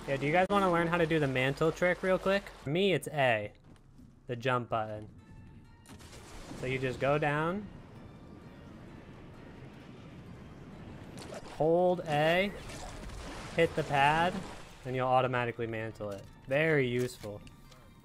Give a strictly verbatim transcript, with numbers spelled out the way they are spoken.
Yeah, do you guys want to learn how to do the mantle trick real quick? For me, it's A, the jump button. So you just go down, hold A, hit the pad, and you'll automatically mantle it. Very useful.